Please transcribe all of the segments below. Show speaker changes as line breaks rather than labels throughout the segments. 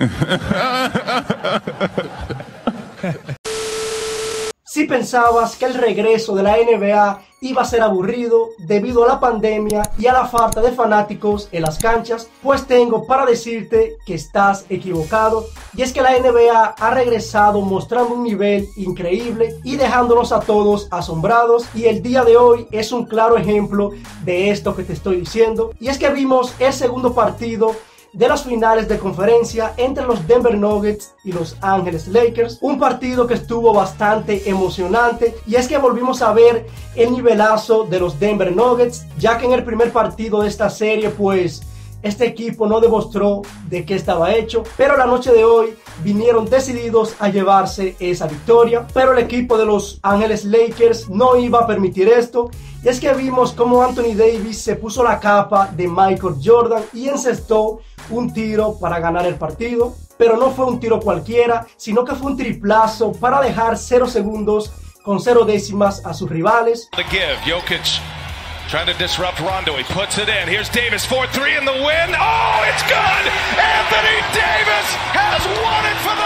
Si pensabas que el regreso de la NBA iba a ser aburrido debido a la pandemia y a la falta de fanáticos en las canchas, pues tengo para decirte que estás equivocado. Y es que la NBA ha regresado mostrando un nivel increíble y dejándonos a todos asombrados, y el día de hoy es un claro ejemplo de esto que te estoy diciendo. Y es que vimos el segundo partido de las finales de conferencia entre los Denver Nuggets y Los Ángeles Lakers, un partido que estuvo bastante emocionante, y es que volvimos a ver el nivelazo de los Denver Nuggets, ya que en el primer partido de esta serie pues este equipo no demostró de qué estaba hecho, pero la noche de hoy vinieron decididos a llevarse esa victoria. Pero el equipo de Los Ángeles Lakers no iba a permitir esto, y es que vimos cómo Anthony Davis se puso la capa de Michael Jordan y encestó un tiro para ganar el partido. Pero no fue un tiro cualquiera, sino que fue un triplazo para dejar 0 segundos con 0 décimas a sus rivales.
Trying to disrupt Rondo, he puts it in. Here's Davis, 4-3 in the win. Oh, it's good! Anthony Davis has won it for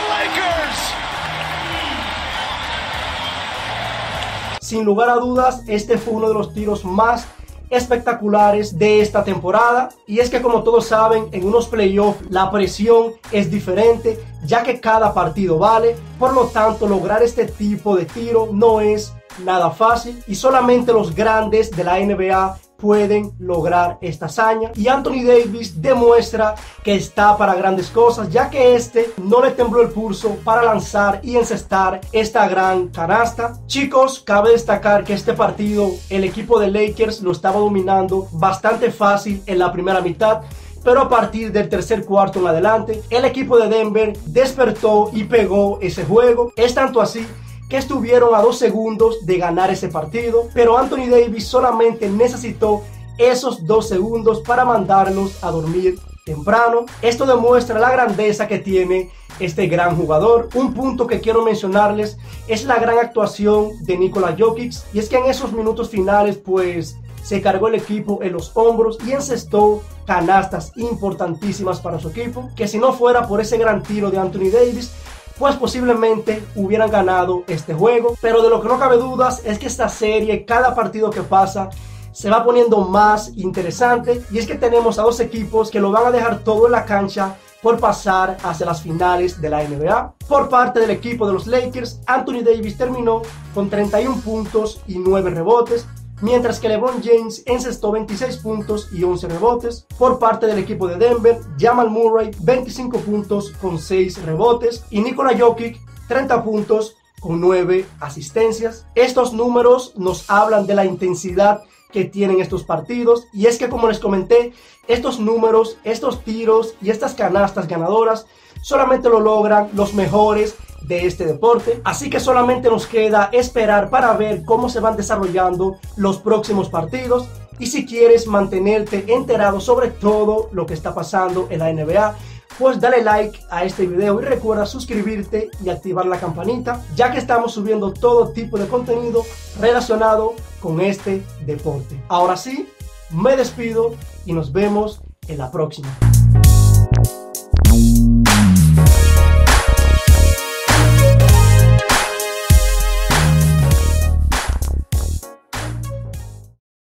the Lakers!
Sin lugar a dudas, este fue uno de los tiros más espectaculares de esta temporada, y es que, como todos saben, en unos playoffs la presión es diferente, ya que cada partido vale. Por lo tanto, lograr este tipo de tiro no es nada fácil, y solamente los grandes de la NBA pueden lograr esta hazaña, y Anthony Davis demuestra que está para grandes cosas, ya que no le tembló el pulso para lanzar y encestar esta gran canasta. Chicos, cabe destacar que este partido el equipo de Lakers lo estaba dominando bastante fácil en la primera mitad, pero a partir del tercer cuarto en adelante el equipo de Denver despertó y pegó ese juego. Es tanto así que estuvieron a 2 segundos de ganar ese partido, pero Anthony Davis solamente necesitó esos 2 segundos para mandarlos a dormir temprano. Esto demuestra la grandeza que tiene este gran jugador. Un punto que quiero mencionarles es la gran actuación de Nikola Jokic, y es que en esos minutos finales pues se cargó el equipo en los hombros y encestó canastas importantísimas para su equipo, que si no fuera por ese gran tiro de Anthony Davis, pues posiblemente hubieran ganado este juego. Pero de lo que no cabe dudas es que esta serie, cada partido que pasa, se va poniendo más interesante, y es que tenemos a 2 equipos que lo van a dejar todo en la cancha por pasar hacia las finales de la NBA. Por parte del equipo de los Lakers, Anthony Davis terminó con 31 puntos y 9 rebotes, mientras que LeBron James encestó 26 puntos y 11 rebotes. Por parte del equipo de Denver, Jamal Murray 25 puntos con 6 rebotes, y Nikola Jokic 30 puntos con 9 asistencias. Estos números nos hablan de la intensidad que tienen estos partidos, y es que, como les comenté, estos números, estos tiros y estas canastas ganadoras solamente lo logran los mejores de este deporte. Así que solamente nos queda esperar para ver cómo se van desarrollando los próximos partidos, y si quieres mantenerte enterado sobre todo lo que está pasando en la NBA, pues dale like a este video y recuerda suscribirte y activar la campanita, ya que estamos subiendo todo tipo de contenido relacionado con este deporte. Ahora sí, me despido y nos vemos en la próxima.